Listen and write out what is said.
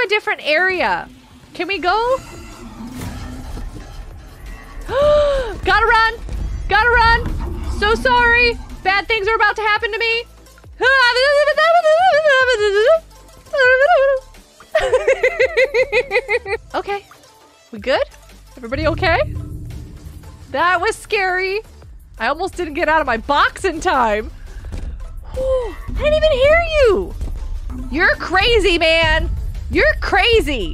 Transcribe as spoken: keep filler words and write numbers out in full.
a different area. Can we go? Gotta run. Gotta run. So sorry. Bad things are about to happen to me. Okay. We good? Everybody okay? That was scary. I almost didn't get out of my box in time. Whew, I didn't even hear you. You're crazy, man. You're crazy.